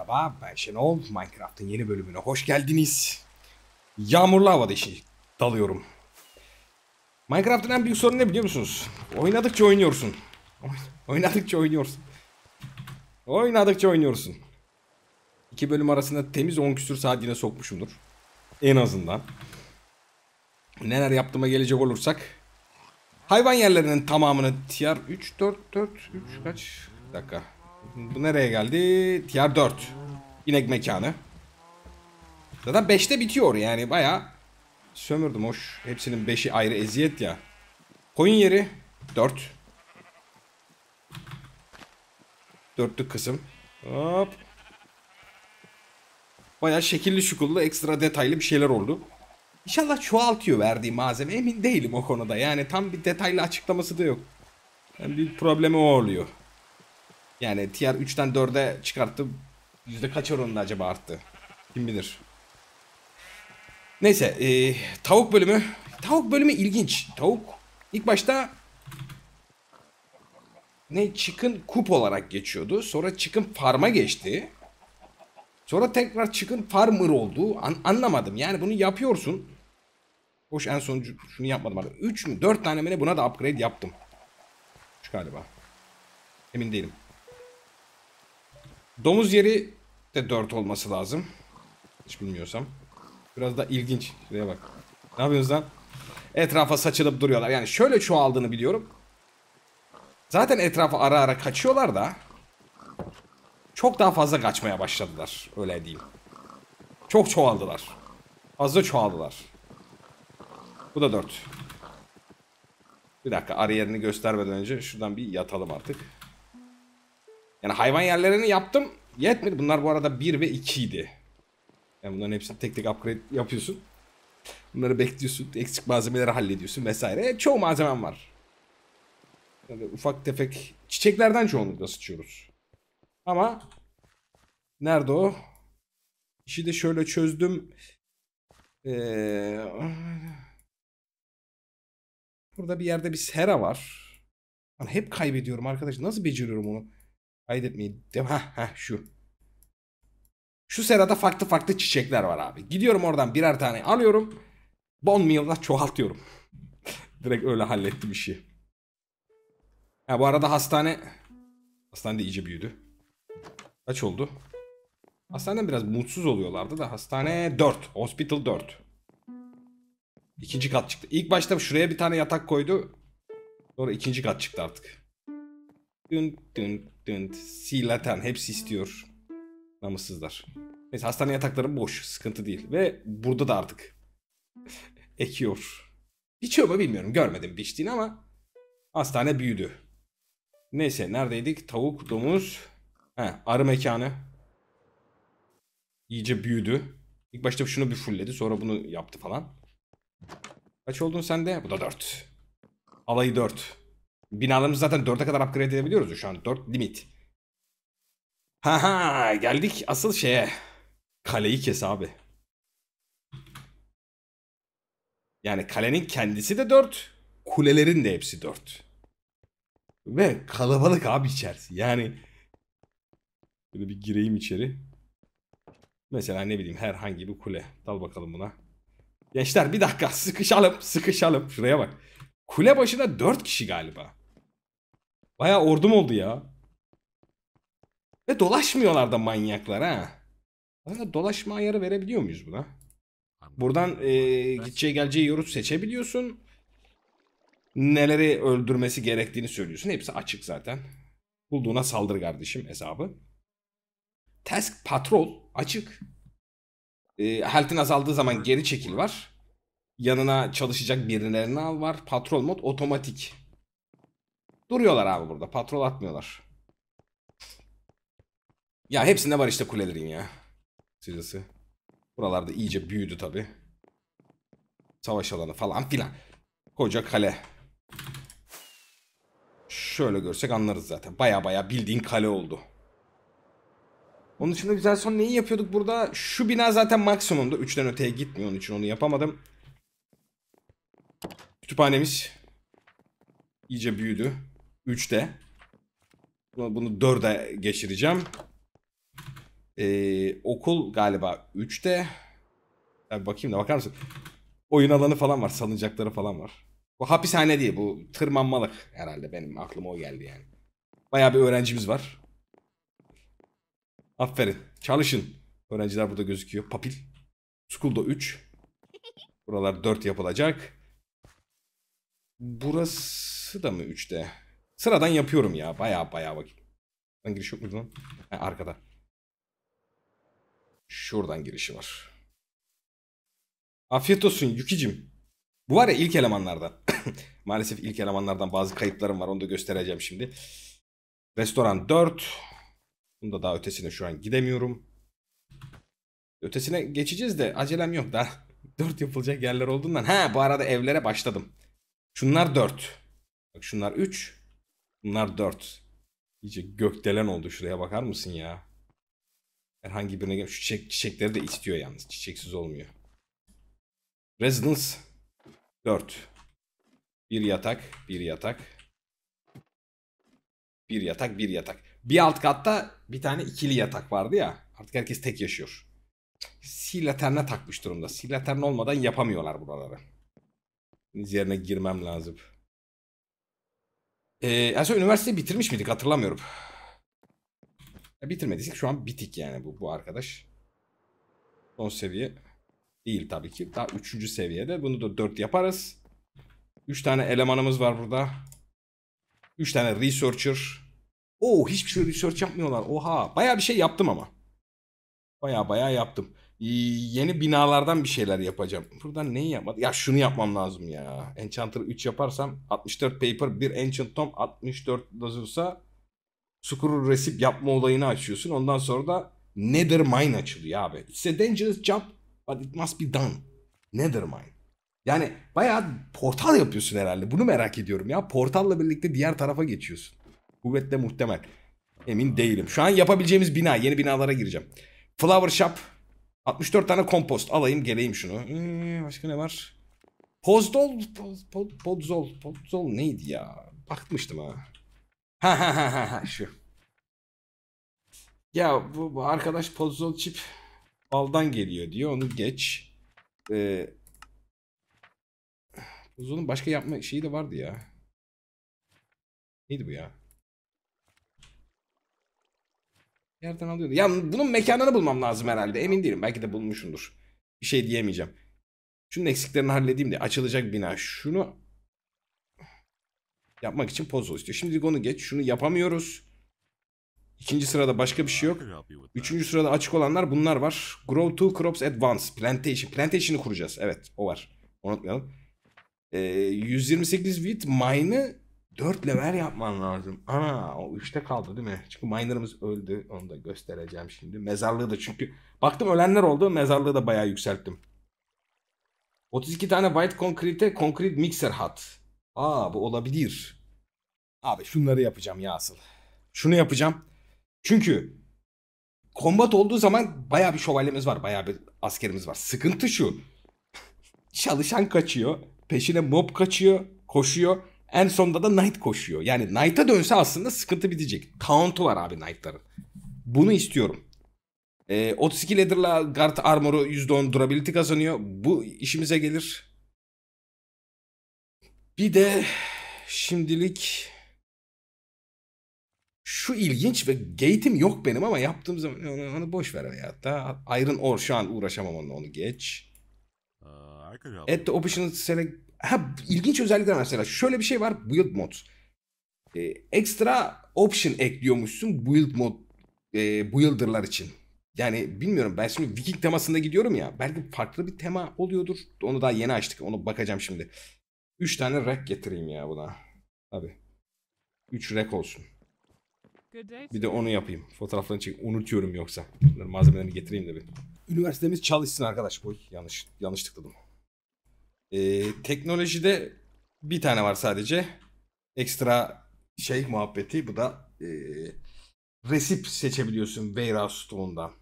Merhaba, ben Şenol. Minecraft'ın yeni bölümüne hoş geldiniz. Yağmurlu havada dalıyorum. Minecraft'ın en büyük sorunu ne biliyor musunuz? Oynadıkça oynuyorsun. Oynadıkça oynuyorsun. Oynadıkça oynuyorsun. 2 bölüm arasında temiz 10 küsür saat yine sokmuşumdur. En azından. Neler yaptığıma gelecek olursak. Hayvan yerlerinin tamamını tier 3, 4, 3 kaç? Bir dakika. Bu nereye geldi? Tier 4. İnek mekanı. Zaten 5'te bitiyor yani bayağı sömürdüm hoş. Hepsinin 5'i ayrı eziyet ya. Koyun yeri 4. Dörtlük kısım. Hop. Bayağı şekilli şukullu ekstra detaylı bir şeyler oldu. İnşallah çoğaltıyor verdiği malzeme, emin değilim o konuda. Yani tam bir detaylı açıklaması da yok. Yani bir problemi o oluyor. Yani tier 3'ten 4'e çıkarttım. Yüzde kaç oranında acaba arttı? Kim bilir. Neyse tavuk bölümü. Tavuk bölümü ilginç. Tavuk ilk başta chicken coop olarak geçiyordu. Sonra chicken farm'a geçti. Sonra tekrar chicken farmer oldu. Anlamadım. Yani bunu yapıyorsun. Hoş en sonuncu şunu yapmadım artık. 3 mü 4 tane mi ne, buna da upgrade yaptım. Şu galiba. Emin değilim. Domuz yeri de 4 olması lazım. Hiç bilmiyorsam. Biraz da ilginç. Şuraya bak. Ne yapıyorsunuz lan? Etrafa saçılıp duruyorlar. Yani şöyle çoğaldığını biliyorum. Zaten etrafa ara ara kaçıyorlar da çok daha fazla kaçmaya başladılar. Öyle diyeyim. Çok çoğaldılar. Fazla çoğaldılar. Bu da 4. Bir dakika, arı yerini göstermeden önce şuradan bir yatalım artık. Yani hayvan yerlerini yaptım. Yetmedi. Bunlar bu arada 1 ve 2 idi. Yani bunların hepsini tek tek upgrade yapıyorsun. Bunları bekliyorsun. Eksik malzemeleri hallediyorsun vesaire. Çoğu malzemem var. Yani ufak tefek çiçeklerden çoğunlukla sıçıyoruz. Ama nerede o? İşi de şöyle çözdüm. Burada bir yerde bir sera var. Ben hep kaybediyorum arkadaş. Nasıl beceriyorum onu? Kaydetmeyi. Şu. Şu serada farklı farklı çiçekler var abi. Gidiyorum oradan birer tane alıyorum. Bone meal'la çoğaltıyorum. Direkt öyle hallettim işi. Ha, bu arada hastanede iyice büyüdü. Kaç oldu? Hastaneden biraz mutsuz oluyorlardı da hastane 4. Hospital 4. İkinci kat çıktı. İlk başta şuraya bir tane yatak koydu. Sonra ikinci kat çıktı artık. Dın dın dın. Silatan hepsi istiyor. Namussuzlar. Neyse, hastane yatakları boş. Sıkıntı değil. Ve burada da artık ekiyor. Biçiyor mu bilmiyorum. Görmedim biçtiğini ama hastane büyüdü. Neyse, neredeydik? Tavuk, domuz. Arı mekanı. İyice büyüdü. İlk başta şunu bir fullledi. Sonra bunu yaptı falan. Kaç oldun sen de? Bu da 4. Alayı 4. Binalarımızı zaten 4'e kadar upgrade edebiliyoruz şu an. 4 limit. Geldik asıl şeye. Kaleyi kes abi. Yani kalenin kendisi de 4. Kulelerin de hepsi 4. Ve kalabalık abi içerisi. Yani böyle bir gireyim içeri. Mesela ne bileyim, herhangi bir kule. Dal bakalım buna. Gençler bir dakika, sıkışalım sıkışalım. Şuraya bak. Kule başına 4 kişi galiba. Baya ordum oldu ya. Ve dolaşmıyorlar da manyaklar ha. Aslında dolaşma ayarı verebiliyor muyuz buna? Buradan gideceği geleceği yolu seçebiliyorsun. Neleri öldürmesi gerektiğini söylüyorsun. Hepsi açık zaten. Bulduğuna saldır kardeşim hesabı. Task Patrol açık. Health'in azaldığı zaman geri çekil var. Yanına çalışacak birilerini al var. Patrol mod otomatik. Duruyorlar abi burada. Patrol atmıyorlar. Ya hepsinde var işte kulelerin ya. Sırası. Buralarda iyice büyüdü tabi. Savaş alanı falan filan. Koca kale. Şöyle görsek anlarız zaten. Baya baya bildiğin kale oldu. Onun dışında güzel, son neyi yapıyorduk burada? Şu bina zaten maksimumda. 3'ten öteye gitmiyor. Onun için onu yapamadım. Kütüphanemiz iyice büyüdü. 3'te. Bunu 4'e geçireceğim. Okul galiba 3'te. Abi bakayım da bakar mısın? Oyun alanı falan var. Salıncakları falan var. Bu hapishane değil. Bu tırmanmalık herhalde. Benim aklıma o geldi yani. Bayağı bir öğrencimiz var. Aferin. Çalışın. Öğrenciler burada gözüküyor. Papil. School'da 3. Buralar 4 yapılacak. Burası da mı 3'te? Sıradan yapıyorum ya. Bayağı bakayım. Buradan giriş yok muydu lan? Ha, arkada. Şuradan girişi var. Afiyet olsun Yukicim. Bu var ya ilk elemanlardan. Maalesef ilk elemanlardan bazı kayıplarım var. Onu da göstereceğim şimdi. Restoran 4. Bunda daha ötesine şu an gidemiyorum. Ötesine geçeceğiz de acelem yok da. 4 yapılacak yerler olduğundan. Ha bu arada evlere başladım. Şunlar 4. Bak şunlar 3. Bunlar 4. İyice gökdelen oldu, şuraya bakar mısın ya? Herhangi birine şu çiçekleri de istiyor yalnız. Çiçeksiz olmuyor. Residence 4. Bir yatak, bir yatak. Bir yatak, bir yatak. Bir alt katta bir tane ikili yatak vardı ya. Artık herkes tek yaşıyor. Silaterne takmış durumda. Silaterne olmadan yapamıyorlar buraları. Yerine girmem lazım. Aslında üniversiteyi bitirmiş miydik hatırlamıyorum. Bitirmediysek şu an bitik yani bu arkadaş. Son seviye değil tabii ki. Daha 3. seviyede. Bunu da 4 yaparız. 3 tane elemanımız var burada. 3 tane researcher. Oo hiçbir şey research yapmıyorlar. Oha. Bayağı bir şey yaptım ama. Bayağı yaptım. Yeni binalardan bir şeyler yapacağım. Buradan neyi yapmadım? Ya şunu yapmam lazım ya. Enchanter 3 yaparsam 64 paper, bir ancient tom, 64 lazersa scroll receipt yapma olayını açıyorsun. Ondan sonra da nether mine açılıyor abi. It's a dangerous job but it must be done. Nether mine. Yani bayağı portal yapıyorsun herhalde. Bunu merak ediyorum ya. Portalla birlikte diğer tarafa geçiyorsun. Kuvvetle muhtemel. Emin değilim. Şu an yapabileceğimiz bina. Yeni binalara gireceğim. Flower shop. 64 tane kompost. Alayım geleyim şunu. Başka ne var? Pozdol. Podzol neydi ya? Bakmıştım ha. Ha şu. Ya bu arkadaş Podzol çip baldan geliyor diyor. Onu geç. Podzol'un başka yapma şeyi de vardı ya. Neydi bu ya? Yerden alıyordu. Ya bunun mekanını bulmam lazım herhalde. Emin değilim. Belki de bulmuşumdur. Bir şey diyemeyeceğim. Şunun eksiklerini halledeyim de açılacak bina. Şunu yapmak için puzzle istiyor. Şimdilik onu geç. Şunu yapamıyoruz. İkinci sırada başka bir şey yok. Üçüncü sırada açık olanlar bunlar var. Grow two crops at once. Plantation. Plantation'ı kuracağız. Evet o var. Unutmayalım. 128 wheat mine'ı 4 level yapman lazım. Ana o 3'te kaldı değil mi? Çünkü miner'ımız öldü. Onu da göstereceğim şimdi. Mezarlığı da çünkü. Baktım ölenler oldu. Mezarlığı da bayağı yükselttim. 32 tane white concrete mixer hut. Aa bu olabilir. Abi şunları yapacağım ya asıl. Şunu yapacağım. Çünkü kombat olduğu zaman bayağı bir şövalyemiz var. Bayağı bir askerimiz var. Sıkıntı şu. Çalışan kaçıyor. Peşine mob kaçıyor. Koşuyor. En sonunda da knight koşuyor. Yani knight'a dönse aslında sıkıntı bitecek. Count'u var abi knight'ların. Bunu istiyorum. 32 leather'la guard armor'u %10 durability kazanıyor. Bu işimize gelir. Bir de şimdilik şu ilginç ve gate'im yok benim ama yaptığım zaman onu boş ver ya. Da Iron Ore şu an uğraşamam onunla, onu geç. Add the optional select. Ha ilginç özellikler mesela. Şöyle bir şey var. Build mod. Ekstra option ekliyormuşsun build mod builder'lar için. Yani bilmiyorum, ben şimdi Viking temasında gidiyorum ya. Belki farklı bir tema oluyordur. Onu daha yeni açtık. Onu bakacağım şimdi. 3 tane rack getireyim ya buna. Abi. 3 rack olsun. Bir de onu yapayım. Fotoğraflarını çekip unutuyorum yoksa. Bunların malzemelerini getireyim de bir. Üniversitemiz çalışsın arkadaş. Boy yanlış tıkladım. Teknolojide bir tane var sadece. Ekstra şey muhabbeti. Bu da resip seçebiliyorsun Warehouse Stone'dan.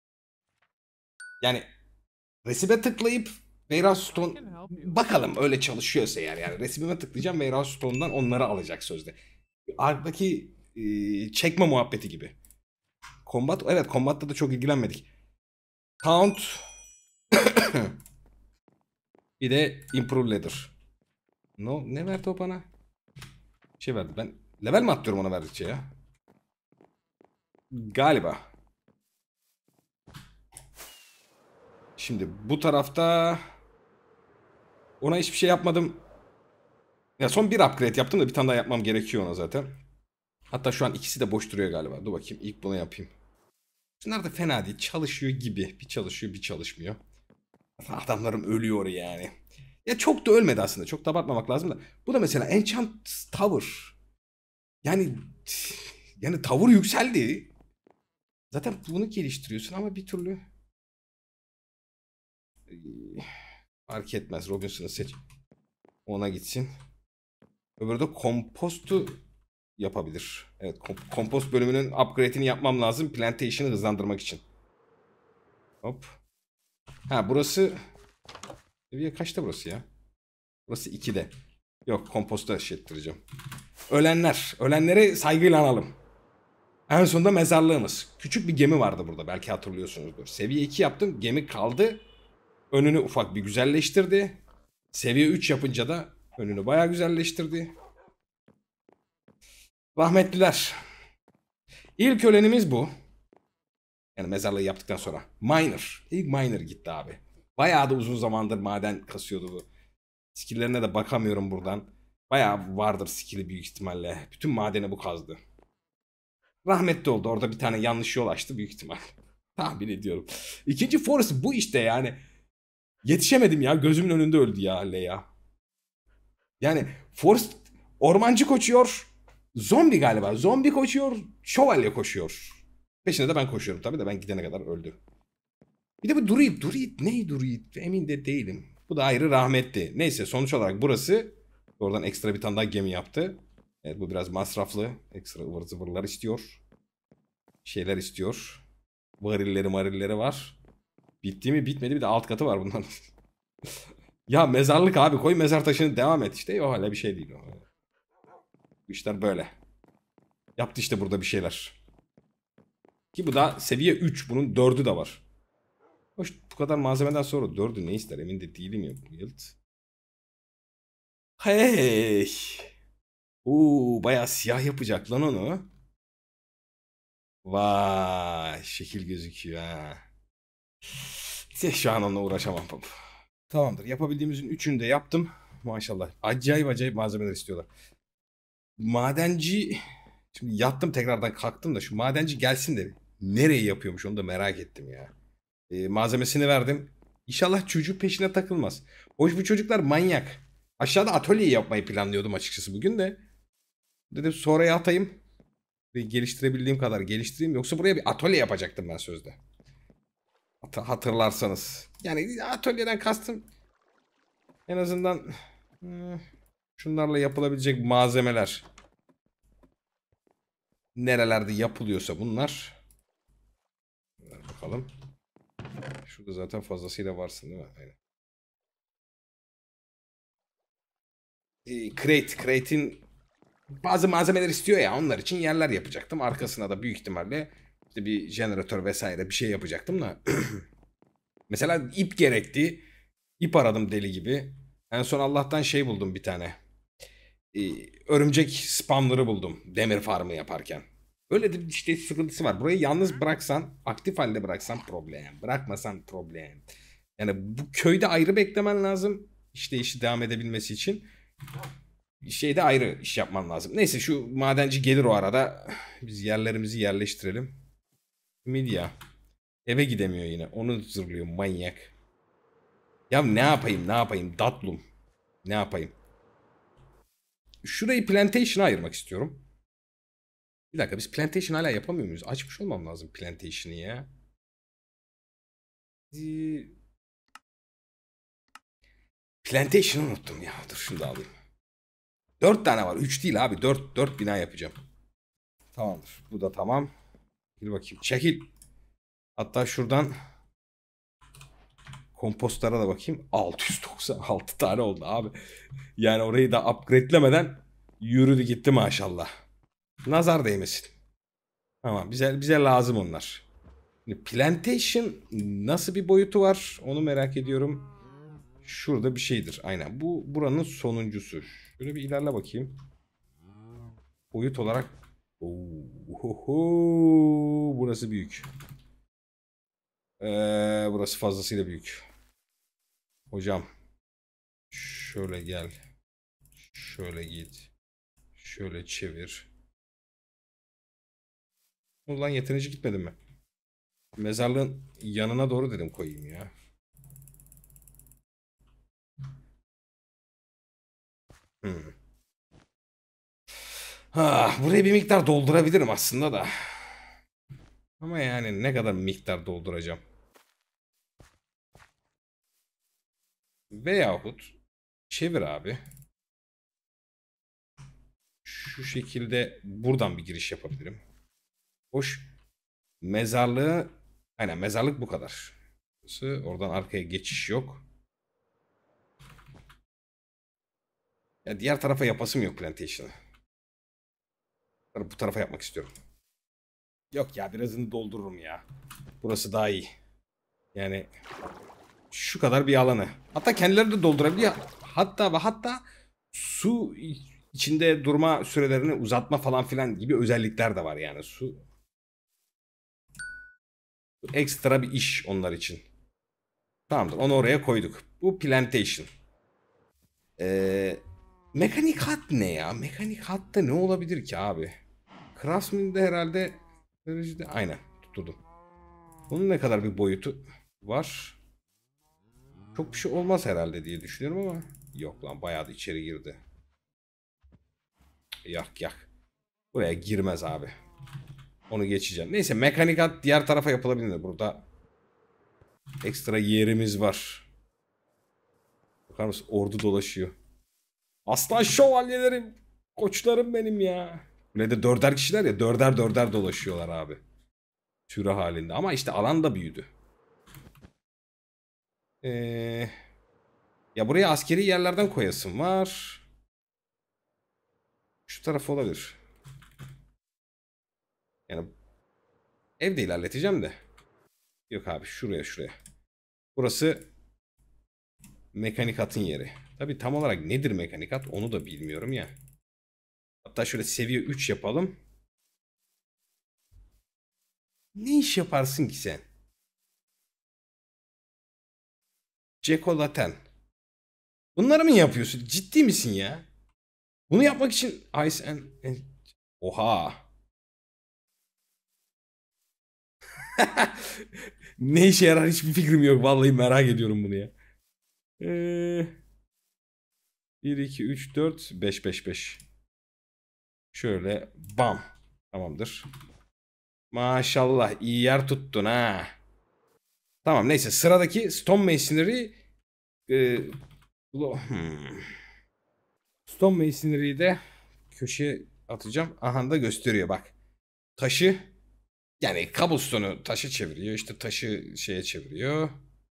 Yani resibe tıklayıp Warehouse Stone bakalım öyle çalışıyorsa yani resibime tıklayacağım, Warehouse Stone'dan onları alacak sözde. Arkadaki çekme muhabbeti gibi. Combat. Evet, combat'ta da çok ilgilenmedik. Count. Bir de improve ladder. No, ne verdi o bana? Bir şey verdi. Ben level mi atlıyorum ona verdikçe ya? Galiba. Şimdi bu tarafta ona hiçbir şey yapmadım. Ya son bir upgrade yaptım da bir tane daha yapmam gerekiyor ona zaten. Hatta şu an ikisi de boş duruyor galiba. Dur bakayım, ilk bunu yapayım. Şunlar da fena değil. Çalışıyor gibi. Bir çalışıyor, bir çalışmıyor. Adamlarım ölüyor yani. Ya çok da ölmedi aslında. Çok da abartmamak lazım da. Bu da mesela Enchant Tower. Yani tavır yükseldi. Zaten bunu geliştiriyorsun ama bir türlü fark etmez. Robinson'ı seç. Ona gitsin. Öbürü de kompostu yapabilir. Evet, kompost bölümünün upgrade'ini yapmam lazım. Plantation'ı hızlandırmak için. Hop. Ha, burası seviye kaçta burası ya? Burası 2'de. Yok, komposta eşittireceğim. Ölenler. Ölenlere saygıyla analım. En sonunda mezarlığımız. Küçük bir gemi vardı burada. Belki hatırlıyorsunuzdur. Seviye 2 yaptım. Gemi kaldı. Önünü ufak bir güzelleştirdi. Seviye 3 yapınca da önünü bayağı güzelleştirdi. Rahmetliler. İlk ölenimiz bu. Yani mezarlığı yaptıktan sonra. Miner. İlk miner gitti abi. Bayağı da uzun zamandır maden kasıyordu bu. Skill'lerine de bakamıyorum buradan. Bayağı vardır skill'i büyük ihtimalle. Bütün madeni bu kazdı. Rahmetli oldu. Orada bir tane yanlış yol açtı büyük ihtimal. Tahmin ediyorum. İkinci Forrest bu işte yani. Yetişemedim ya. Gözümün önünde öldü ya Leia. Yani Forrest ormancı koşuyor. Zombi galiba. Zombi koşuyor. Şövalye koşuyor. Peşine de ben koşuyorum tabii de ben gidene kadar öldü. Bir de bu Druid. Druid ne Druid? Emin de değilim. Bu da ayrı rahmetli. Neyse, sonuç olarak burası. Oradan ekstra bir tane daha gemi yaptı. Evet, bu biraz masraflı. Ekstra ıvır zıvırlar istiyor. Şeyler istiyor. Varilleri var. Bitti mi bitmedi, bir de alt katı var bunların. Ya mezarlık abi, koy mezar taşını devam et işte. O hala bir şey değil o. Bu işler böyle. Yaptı işte burada bir şeyler. Ki bu da seviye 3. Bunun 4'ü de var. Hoş, bu kadar malzemeden sonra 4'ü ne ister emin de değilim ya. Yılt. Hey. Bayağı siyah yapacak lan onu. Vay, şekil gözüküyor ha. Şu an onunla uğraşamam. Tamamdır. Yapabildiğimizin 3'ünü de yaptım. Maşallah. Acayip malzemeler istiyorlar. Madenci... Şimdi yattım, tekrardan kalktım da şu madenci gelsin de nereye yapıyormuş onu da merak ettim ya. Malzemesini verdim. İnşallah çocuk peşine takılmaz. Hoş, bu çocuklar manyak. Aşağıda atölye yapmayı planlıyordum açıkçası bugün de. Dedim sonraya atayım. Ve geliştirebildiğim kadar geliştireyim. Yoksa buraya bir atölye yapacaktım ben sözde. Hatırlarsanız. Yani atölyeden kastım en azından şunlarla yapılabilecek malzemeler. Nerelerde yapılıyorsa bunlar. Bakalım. Şurada zaten fazlasıyla varsın değil mi? Aynen. Crate'in bazı malzemeler istiyor ya, onlar için yerler yapacaktım. Arkasına da büyük ihtimalle işte bir jeneratör vesaire bir şey yapacaktım da. Mesela ip gerekti. İp aradım deli gibi. En son Allah'tan şey buldum bir tane. Örümcek spamları buldum demir farmı yaparken. Öyle de işte sıkıntısı var. Burayı yalnız bıraksan, aktif halde bıraksan problem. Bırakmasan problem. Yani bu köyde ayrı beklemen lazım. İşi devam edebilmesi için. Şeyde ayrı iş yapman lazım. Neyse, şu madenci gelir o arada. Biz yerlerimizi yerleştirelim. Midya. Eve gidemiyor yine. Onu zırlıyor manyak. Ya ne yapayım Datlum. Ne yapayım? Şurayı plantation'a ayırmak istiyorum. Bir dakika, biz plantation hala yapamıyor muyuz? Açmış olmam lazım plantation'ı ya. Plantation'ı unuttum ya. Dur şunu da alayım. 4 tane var. 3 değil abi. 4 bina yapacağım. Tamamdır. Bu da tamam. Bir bakayım. Çekil. Hatta şuradan kompostlara da bakayım. 696 tane oldu abi. Yani orayı da upgrade'lemeden yürüdü gitti maşallah. Nazar değmesin. Tamam, bize lazım onlar. Şimdi Plantation nasıl bir boyutu var onu merak ediyorum. Şurada bir şeydir. Aynen. Bu buranın sonuncusu. Şöyle bir ilerle bakayım. Boyut olarak. Ohoho, burası büyük. Burası fazlasıyla büyük. Hocam. Şöyle gel. Şöyle git. Şöyle çevir. Ulan yeterince gitmedim mi? Mezarlığın yanına doğru dedim koyayım ya. Hmm. Burayı bir miktar doldurabilirim aslında da. Ama yani ne kadar miktar dolduracağım. Veyahut çevir abi. Şu şekilde buradan bir giriş yapabilirim. Hoş. Mezarlığı. Aynen, mezarlık bu kadar. Oradan arkaya geçiş yok. Ya diğer tarafa yapasım yok plantation'ı. Bu tarafa yapmak istiyorum. Yok ya, birazını doldururum ya. Burası daha iyi. Yani şu kadar bir alanı. Hatta kendileri de doldurabiliyor. Hatta su içinde durma sürelerini uzatma falan filan gibi özellikler de var yani. Su ekstra bir iş onlar için. Tamamdır, onu oraya koyduk. Bu plantation. Ee, Mekanik hat ne ya? Mekanik hatta ne olabilir ki abi? Craftsman'de herhalde derecede aynen tutturdum. Bunun ne kadar bir boyutu var? Çok bir şey olmaz herhalde diye düşünüyorum ama yok lan, bayağı da içeri girdi. Yak yak. Buraya girmez abi. Onu geçeceğim. Neyse, mekanik hat diğer tarafa yapılabilir. Burada ekstra yerimiz var. Bakar mısın? Ordu dolaşıyor. Aslan şövalyelerim. Koçlarım benim ya. Kulede dörder kişiler ya. Dörder dörder dolaşıyorlar abi. Sürü halinde. Ama işte alan da büyüdü. Ee, Ya buraya askeri yerlerden koyasım var. Şu taraf olabilir. Yani evde ilerleteceğim de. Yok abi, şuraya. Burası mekanik hatın yeri. Tabi tam olarak nedir mekanik hat onu da bilmiyorum ya. Hatta şöyle seviye 3 yapalım. Ne iş yaparsın ki sen? Cekolaten. Bunları mı yapıyorsun? Ciddi misin ya? Bunu yapmak için Ice and... Oha. Ne işe yarar hiçbir fikrim yok. Vallahi merak ediyorum bunu ya. 1, 2, 3, 4, 5, 5, 5. Şöyle bam. Tamamdır. Maşallah iyi yer tuttun ha. Tamam, neyse, sıradaki Stone Masonry. e, hmm. Stone Masonry'yi de köşeye atacağım. Aha da gösteriyor bak. Taşı, yani cobblestone'u taşı çeviriyor. İşte taşı şeye çeviriyor.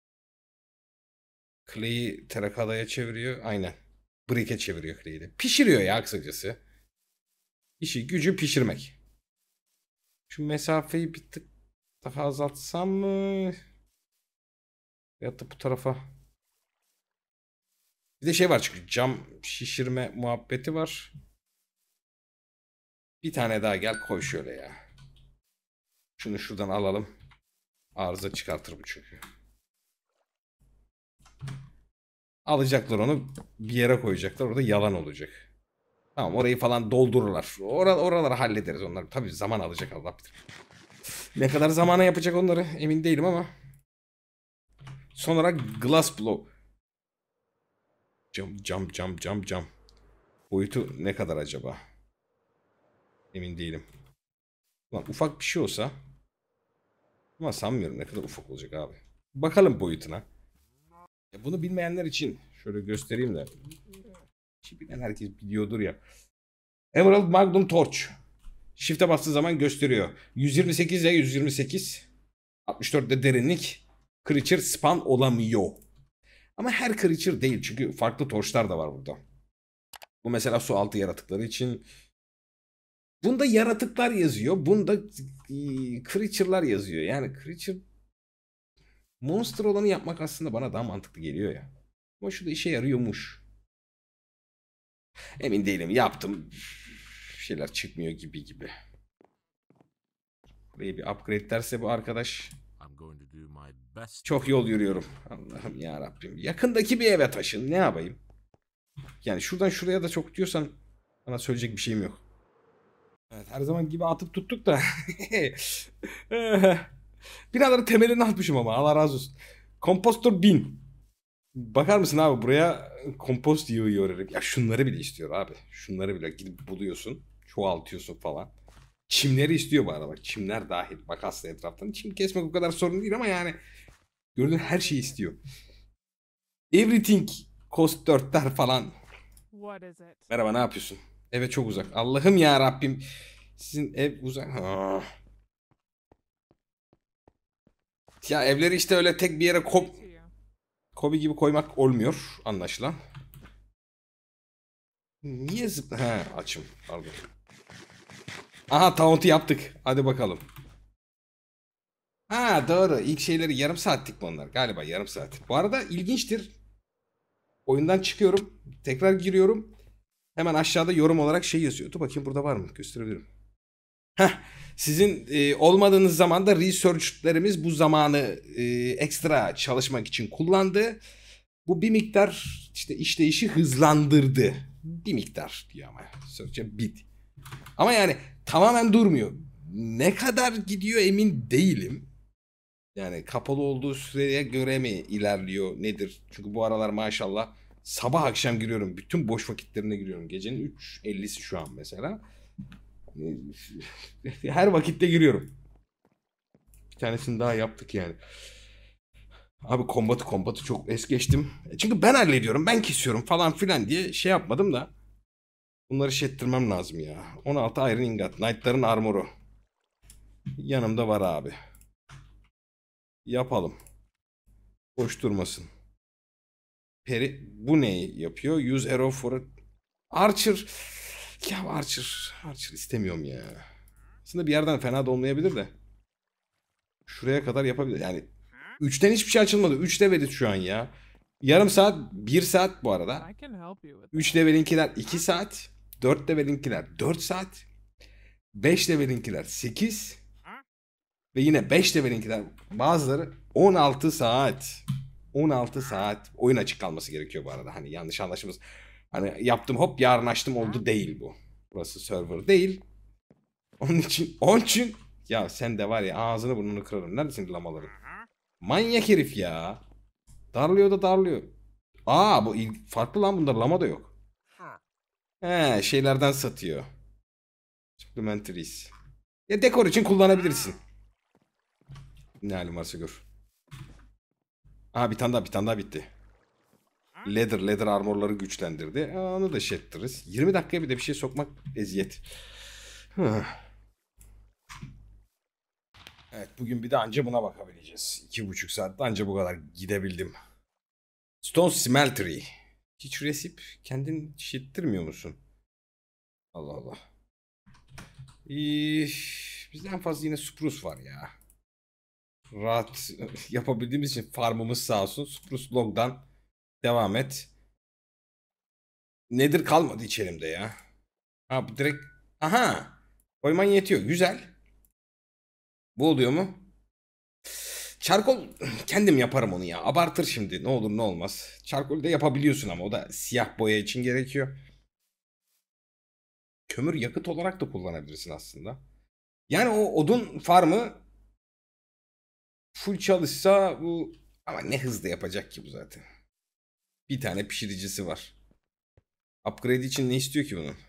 Clay'i terakadaya çeviriyor. Aynen. Brick'e çeviriyor Clay'i de. Pişiriyor ya kısacası. İşi gücü pişirmek. Şu mesafeyi bir tık daha azaltsam mı? Ya da bu tarafa. Bir de şey var, çünkü cam şişirme muhabbeti var. Bir tane daha gel koy şöyle ya. Şunu şuradan alalım. Arıza çıkartır bu çünkü. Alacaklar onu, bir yere koyacaklar. Orada yalan olacak. Tamam, orayı falan doldururlar. Oraları hallederiz onları. Tabii zaman alacak, Allah bilir. Ne kadar zamana yapacak onları emin değilim ama. Son olarak glass blow. Cam. Boyutu ne kadar acaba? Emin değilim. Ulan ufak bir şey olsa. Ama sanmıyorum ne kadar ufak olacak abi. Bakalım boyutuna. Bunu bilmeyenler için şöyle göstereyim de. Bilen herkes biliyordur ya. Emerald Magnum Torch. Shift'e bastığı zaman gösteriyor. 128 ile 128. 64'de derinlik. Creature spawn olamıyor. Ama her creature değil. Çünkü farklı torçlar da var burada. Bu mesela su altı yaratıkları için. Bunda yaratıklar yazıyor. Bunda creature'lar yazıyor. Yani creature monster olanı yapmak aslında bana daha mantıklı geliyor ya. Ama şu da işe yarıyormuş. Emin değilim. Yaptım. Bir şeyler çıkmıyor gibi gibi. Burayı bir upgrade derse bu arkadaş. Çok yol yürüyorum. Allah'ım ya Rabbim. Yakındaki bir eve taşın. Ne yapayım? Yani şuradan şuraya da çok diyorsan bana söyleyecek bir şeyim yok. Evet, her zaman gibi atıp tuttuk da. Binaların temelini atmışım ama Allah razı olsun. Kompostor 1000. Bakar mısın abi buraya kompost yığıyor herif. Ya şunları bile istiyor abi. Şunları bile gidip buluyorsun. Çoğaltıyorsun falan. Çimleri istiyor bu arada bak. Çimler dahil. Makasla etraftan. Çim kesmek o kadar sorun değil ama yani gördüğün her şeyi istiyor. Everything cost 4'ler falan. Merhaba ne yapıyorsun? Eve çok uzak. Allah'ım ya Rabbim. Sizin ev uzak. Ya evleri işte öyle tek bir yere Kobi gibi koymak olmuyor anlaşılan. Niye açım. Pardon. Aha taunt'u yaptık. Hadi bakalım. Ha doğru. İlk şeyleri yarım saatlik mi onlar? Galiba yarım saat. Bu arada ilginçtir. Oyundan çıkıyorum. Tekrar giriyorum. Hemen aşağıda yorum olarak şey yazıyor. Dur bakayım burada var mı? Gösterebilirim. Heh. Sizin olmadığınız zaman da researchlerimiz bu zamanı ekstra çalışmak için kullandı. Bu bir miktar işte işleyişi hızlandırdı. Bir miktar diyor ama. Sözce bit. Ama yani tamamen durmuyor. Ne kadar gidiyor emin değilim. Yani kapalı olduğu süreye göre mi ilerliyor nedir? Çünkü bu aralar maşallah sabah akşam giriyorum. Bütün boş vakitlerine giriyorum. Gecenin 3.50'si şu an mesela. Her vakitte giriyorum. Bir tanesini daha yaptık yani. Abi kombatı çok es geçtim. Çünkü ben hallediyorum, ben kesiyorum falan filan diye şey yapmadım da. Bunları şey ettirmem lazım ya. 16 Iron Ingot. Knight'ların armoru. Yanımda var abi. Yapalım. Boş durmasın. Peri bu neyi yapıyor? Use arrow for a... Archer. Ya Archer. Archer istemiyorum ya. Aslında bir yerden fena da olmayabilir de. Şuraya kadar yapabilir. Yani 3'ten hiçbir şey açılmadı. 3 level'iz şu an ya. Yarım saat, 1 saat bu arada. 3 level'inkiler 2 saat. 4 level'inkiler 4 saat. 5 level'inkiler 8. Ve yine 5 level'inkiler bazıları 16 saat. 16 saat oyun açık kalması gerekiyor bu arada. Hani yanlış anlaşılmasın. Hani yaptım hop yarın açtım oldu değil bu. Burası server değil. Onun için ya sen de var ya ağzını burnunu kırarım. Neredesin lamaların? Manyak herif ya. Darlıyor da darlıyor. Aa bu farklı lan bunda lama da yok. He şeylerden satıyor. Supplementaries. Ya dekor için kullanabilirsin. Ne halin varsa gör. Aa bir tane daha bitti. Leather armorları güçlendirdi. Onu da şey ettiririz. 20 dakikaya bir de bir şey sokmak eziyet. Evet bugün bir de anca buna bakabileceğiz. 2,5 saatte anca bu kadar gidebildim. Stone Smeltery. Hiç resip kendin şişirttirmiyor musun? Allah Allah. Bizde en fazla yine Spruce var ya. Rahat yapabildiğimiz için farmımız sağ olsun. Spruce Log'dan devam et. Nedir kalmadı içerimde ya. Ha bu direkt... Aha. Koyman yetiyor. Güzel. Bu oluyor mu? Çarkol kendim yaparım onu ya. Abartır şimdi. Ne olur ne olmaz. Çarkol de yapabiliyorsun ama o da siyah boya için gerekiyor. Kömür yakıt olarak da kullanabilirsin aslında. Yani o odun farmı full çalışsa bu ama ne hızlı yapacak ki bu zaten. Bir tane pişiricisi var. Upgrade için ne istiyor ki bunun?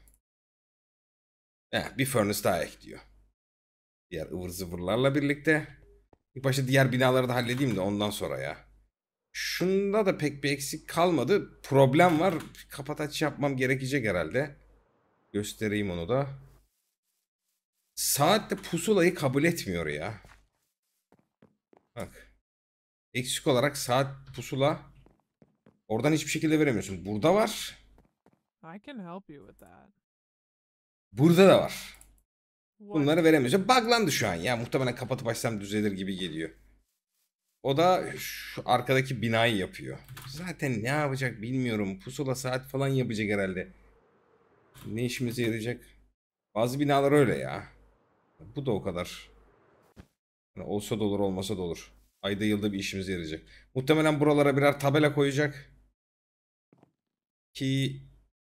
Bir furnace daha ekliyor. Diğer ıvır zıvırlarla birlikte. İlk başta diğer binaları da halledeyim de ondan sonra ya. Şunda da pek bir eksik kalmadı. Problem var. Kapataç yapmam gerekecek herhalde. Göstereyim onu da. Saatte pusulayı kabul etmiyor ya. Bak. Eksik olarak saat pusula. Oradan hiçbir şekilde veremiyorsun. Burada var. Burada da var. Bunları veremiyoruz. Buglandı şu an ya. Muhtemelen kapatıp açsam düzelir gibi geliyor. O da şu arkadaki binayı yapıyor. Zaten ne yapacak bilmiyorum. Pusula saat falan yapacak herhalde. Ne işimize yarayacak? Bazı binalar öyle ya. Bu da o kadar. Yani olsa da olur, olmasa da olur. Ayda yılda bir işimize yarayacak. Muhtemelen buralara birer tabela koyacak. Ki...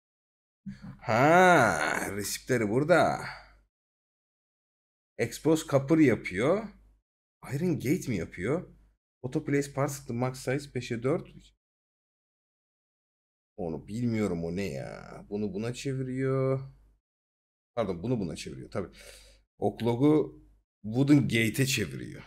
Ha, resipleri burada. Expose Copper yapıyor. Iron Gate mi yapıyor? Auto Place Parts the Max Size 5'e 4. Onu bilmiyorum, o ne ya. Bunu buna çeviriyor. Pardon, bunu buna çeviriyor tabii. Oklog'u Wooden Gate'e çeviriyor.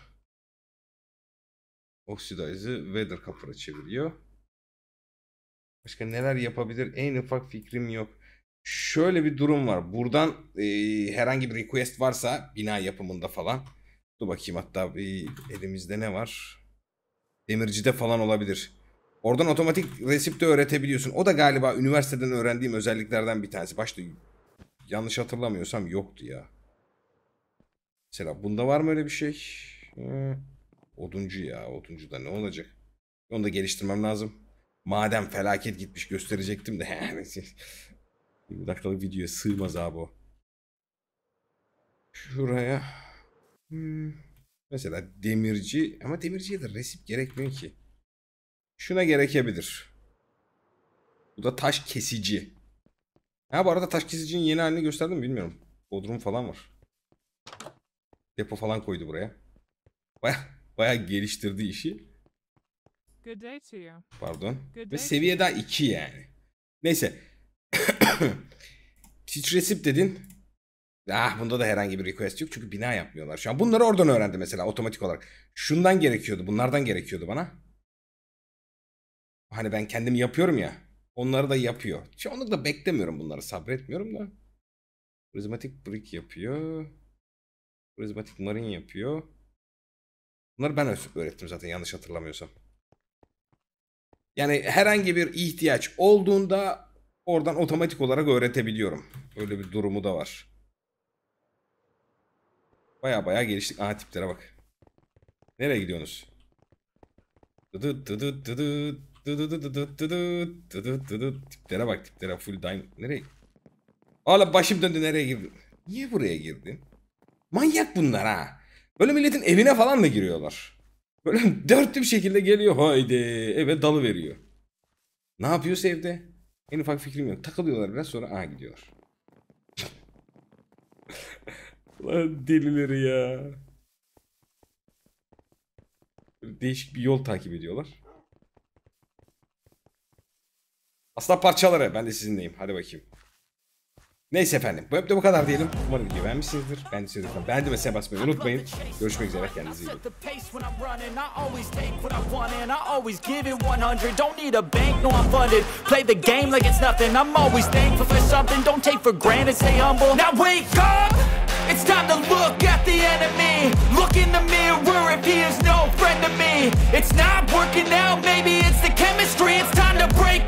Oxidize'ı Weather Copper'a çeviriyor. Başka neler yapabilir? En ufak fikrim yok. Şöyle bir durum var. Buradan herhangi bir request varsa bina yapımında falan. Dur bakayım, hatta elimizde ne var? Demircide falan olabilir. Oradan otomatik resipte öğretebiliyorsun. O da galiba üniversiteden öğrendiğim özelliklerden bir tanesi. Başta yanlış hatırlamıyorsam yoktu ya. Mesela bunda var mı öyle bir şey? Oduncu ya. Oduncuda ne olacak? Onu da geliştirmem lazım. Madem felaket gitmiş gösterecektim de. 20 dakikalık videoya sığmaz abi o. Şuraya. Mesela demirci. Ama demirciye de resip gerekmiyor ki. Şuna gerekebilir. Bu da taş kesici. Ha, bu arada taş kesicinin yeni halini gösterdim mi bilmiyorum. Bodrum falan var. Depo falan koydu buraya. Baya geliştirdi işi. Pardon. Ve seviye daha 2 yani. Neyse. Teach Receipt dedin. Ah, bunda da herhangi bir request yok çünkü bina yapmıyorlar şu an. Bunları oradan öğrendi mesela otomatik olarak. Şundan gerekiyordu, bunlardan gerekiyordu bana. Hani ben kendim yapıyorum ya. Onları da yapıyor. Çoğunlukla beklemiyorum bunları, sabretmiyorum da. Prizmatik brick yapıyor. Prizmatik marine yapıyor. Bunları ben öğrettim zaten, yanlış hatırlamıyorsam. Yani herhangi bir ihtiyaç olduğunda oradan otomatik olarak öğretebiliyorum. Öyle bir durumu da var. Baya geliştik. Aha, tiplere bak. Nereye gidiyorsunuz? Tiplere bak, tiplere full diamond. Nereye? Oğlum başım döndü, nereye girdin? Niye buraya girdin? Manyak bunlar ha. Böyle milletin evine falan da giriyorlar. Böyle dörtlü bir şekilde geliyor. Haydi eve dalı veriyor. Ne yapıyorsa evde? En ufak fikrim yok. Takılıyorlar biraz, sonra aha gidiyorlar. Lan delileri ya. Değişik bir yol takip ediyorlar. Asla parçaları. Ben de sizinleyim. Hadi bakayım. Neyse efendim. Bu bölümde bu kadar diyelim. Umarım videoyu beğenmişsinizdir. Beğendiyseniz lütfen beğendim ve size basmayı unutmayın. Görüşmek üzere. Kendinize iyi bakın. It's time to look at the enemy. Look in the mirror if he is no friend to me. It's not working out, maybe it's the chemistry. It's time to break